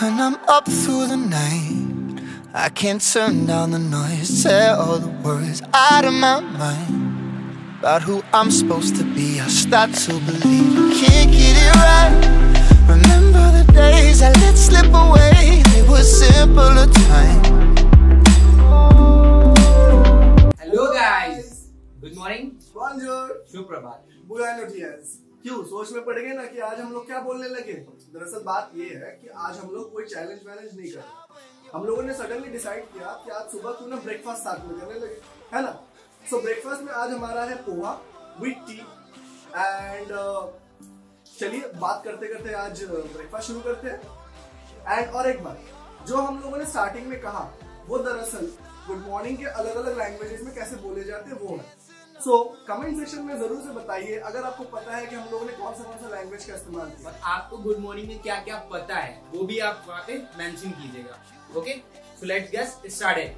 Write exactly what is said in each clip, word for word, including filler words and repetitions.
When I'm up through the night, I can't turn down the noise. Tear all the words out of my mind about who I'm supposed to be. I start to believe I can't get it right. Remember the days I let slip away. They were simpler times. Hello guys, good morning. Bonjour. सुप्रभात. बुएनोस डियर्स. क्यों सोच में पड़ गए ना कि आज हम लोग क्या बोलने लगे? दरअसल बात ये है कि आज हम लोग कोई चैलेंज वैलेंज नहीं कर रहे. हम लोगों ने सडनली डिसाइड किया कि आज सुबह क्यों ना ब्रेकफास्ट साथ में करने लगे, है ना? सो so, ब्रेकफास्ट में आज हमारा है पोहा विद टी एंड चलिए बात करते करते आज ब्रेकफास्ट शुरू करते हैं. एंड और एक बात जो हम लोगों ने स्टार्टिंग में कहा वो दरअसल गुड मॉर्निंग के अलग अलग लैंग्वेजेस में कैसे बोले जाते हैं वो है. सो कमेंट सेक्शन में जरूर से बताइए अगर आपको पता है कि हम लोगों ने कौन सा कौन सा लैंग्वेज का इस्तेमाल किया. और आपको गुड मॉर्निंग में क्या क्या पता है वो भी आप वहाँ पे मेंशन कीजिएगा. Okay, so let's get started.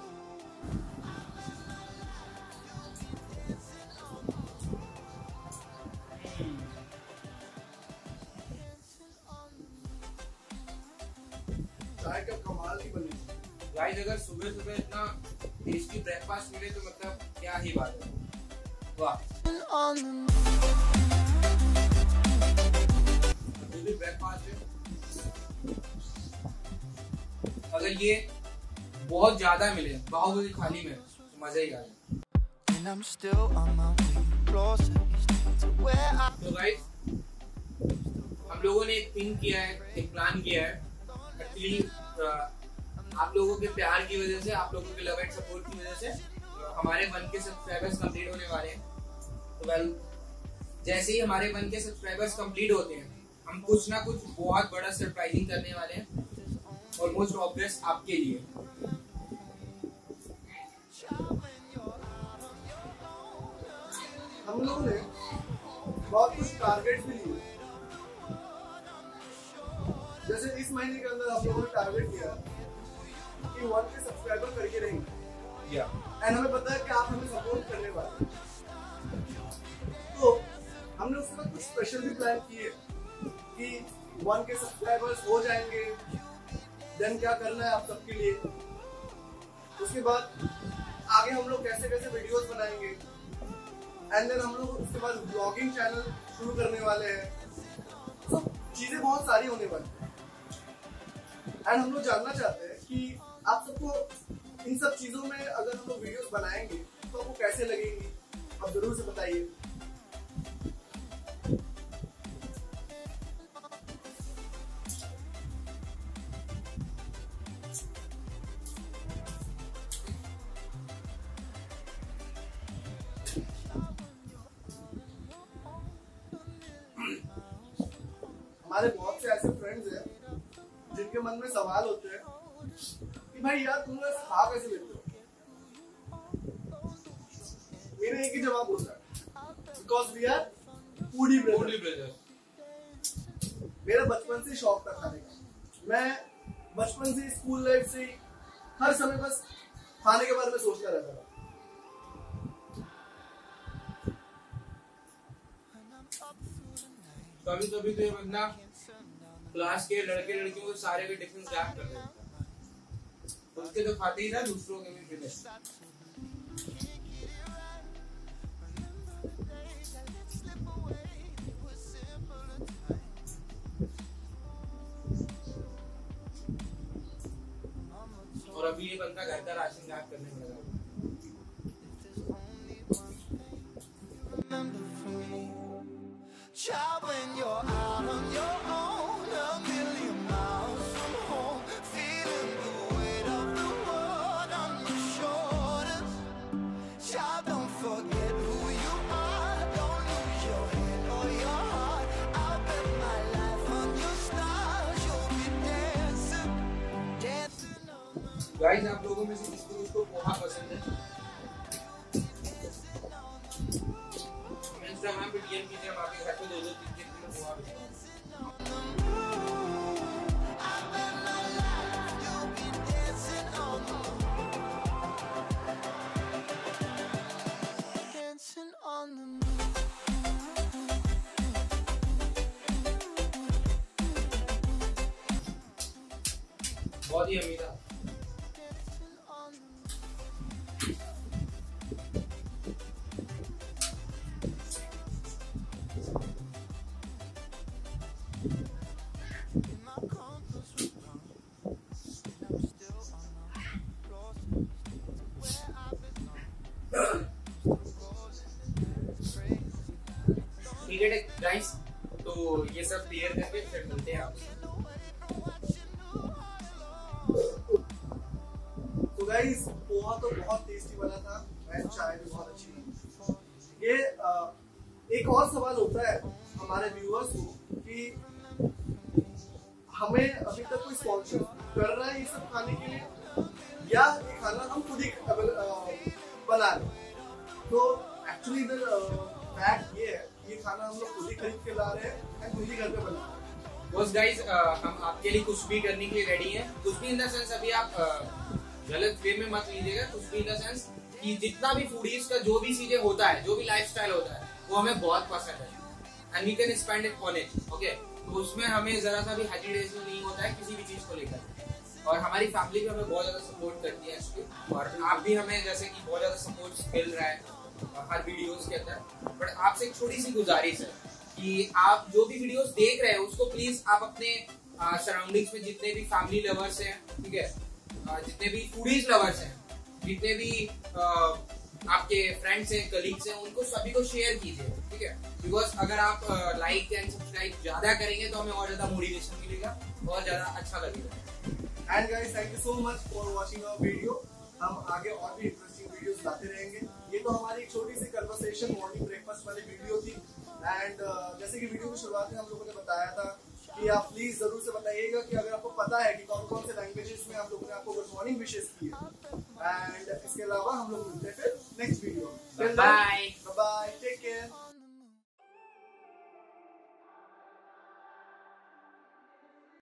चाय का कमाल ही बनी. गाइस अगर सुबह सुबह इतना टेस्टी ब्रेकफास्ट मिले तो मतलब क्या ही बात है. वाह. जो भी ब्रेकफास्ट है अगर ये बहुत ज्यादा मिले बाहुबली खाली में तो मजा ही आ जाए. तो गाइस हम लोगों ने एक थिंक किया है, एक प्लान किया है. एक्चुअली आप लोगों के प्यार की वजह से, आप लोगों के लव एंड सपोर्ट की वजह से हमारे वन के सब्सक्राइबर्स कंप्लीट होने वाले हैं. तो वेल जैसे ही हमारे वन के सब्सक्राइबर्स कंप्लीट होते हैं हम कुछ ना कुछ बहुत बड़ा सरप्राइजिंग करने वाले हैं. और मोस्ट ऑब्वियस आपके लिए. हम लोगों ने बहुत कुछ टारगेट भी लिए. जैसे इस महीने के अंदर हम लोगों ने टारगेट किया कि वन के सब्सक्राइबर करके रहेंगे या एंड हमें पता है कि आप हमें सपोर्ट करने वाले हैं. तो हमने उसके बाद कुछ स्पेशल भी प्लान किए कि वन के सब्सक्राइबर्स हो जाएंगे देन क्या करना है आप सबके लिए. उसके बाद आगे हम लोग कैसे कैसे वीडियोस बनाएंगे एंड देन हम लोग उसके बाद ब्लॉगिंग चैनल शुरू करने वाले हैं. तो चीजें बहुत सारी होने वाली हैं एंड हम लोग जानना चाहते हैं कि आप सबको इन सब चीजों में अगर हम लोग वीडियोस बनाएंगे तो आपको कैसे लगेंगी आप जरूर से बताइए. हमारे बहुत से ऐसे फ्रेंड्स हैं जिनके मन में सवाल होते हैं कि भाई यार तुम लोग खा कैसे लेते हो. मेरा एक ही जवाब होता है because we are foodie brother. मेरा बचपन से शौक था खाने का. मैं बचपन से स्कूल लाइफ से हर समय बस खाने के बारे में सोचता रहता था. कभी कभी तो ये बंदा क्लास के लड़के लड़कियों को सारे के टिफिन पैक कर देता है. उसके तो खाते ही ना दूसरों के भी फिनिश. और अभी ये बंदा घर का राशन पैक करने में लगा. Child, when you're out on your own, a million miles from home, feeling the weight of the world on your shoulders. Child, don't forget who you are, don't lose your head or your heart. I'll bet my life on your stars, you'll be dancing, dancing on. Guys आप लोगों में से किसको उसको पोहा पसंद है? Instagram पे DM कीजिए. हम आपके घर पे दो दो तीन तीन किलो पोहा भेजेंगे. बहुत ही यम्मी था। ठीक है गाइस, तो ये सब क्लियर करके फिर मिलते हैं आपसे। तो गाइस पोहा तो बहुत टेस्टी बना था एंड चाय भी बहुत अच्छी बनी। ये आ, एक और सवाल होता है हमारे व्यूअर्स को कि हमें अभी तक कोई स्पॉन्सर कर रहा है ये सब खाने के लिए या ये खाना हम खुद ही बना रहे। तो एक्चुअली इधर फैक्ट ये है, ये खाना हम लोग खुद ही खरीद के ला रहे हैं एंड खुद ही घर पे बना रहे हैं। बस गाइस, हम आपके लिए कुछ भी करने के लिए रेडी हैं। कुछ भी इन द सेंस, अभी आप गलत वे में मत लीजिएगा। कुछ भी इन द सेंस कि जितना भी फूडीज का जो भी चीजें होता है, जो भी लाइफस्टाइल होता है, वो हमें बहुत पसंद है and we can spend it on it. Okay, तो उसमें हमें जरा सा भी हेजिटेशन नहीं होता है किसी भी चीज को लेकर। और हमारी फैमिली भी हमें बहुत ज्यादा सपोर्ट करती है इसकी, और आप भी हमें जैसे कि बहुत ज्यादा सपोर्ट मिल रहा है हर वीडियोस के अंदर। बट आपसे एक छोटी सी गुजारिश है कि आप जो भी वीडियोस देख रहे हैं उसको प्लीज आप अपने सराउंडिंग्स में जितने भी फैमिली लवर्स हैं, ठीक है, जितने भी फूडीज लवर्स हैं, जितने भी आ, आपके फ्रेंड्स हैं, कलीग्स हैं, उनको सभी को शेयर कीजिए, ठीक है। बिकॉज अगर आप लाइक एंड सब्सक्राइब ज्यादा करेंगे तो हमें और ज्यादा मोटिवेशन मिलेगा, और ज्यादा अच्छा लगेगा। And guys, thank you so much for watching our video. हम आगे और भी इंटरेस्टिंग वीडियोस लाते रहेंगे। ये तो हमारी एक छोटी सी कन्वर्सेशन मॉर्निंग ब्रेकफास्ट वाली वीडियो थी। एंड uh, जैसे कि वीडियो की शुरुआत में हम लोगों ने बताया था कि आप प्लीज जरूर से बताइएगा कि अगर आपको पता है कि कौन कौन से लैंग्वेजेस में आप लोगों ने आपको गुड मॉर्निंग विशेस की है। एंड इसके अलावा हम लोग मिलते हैं फिर नेक्स्ट वीडियो। बाय।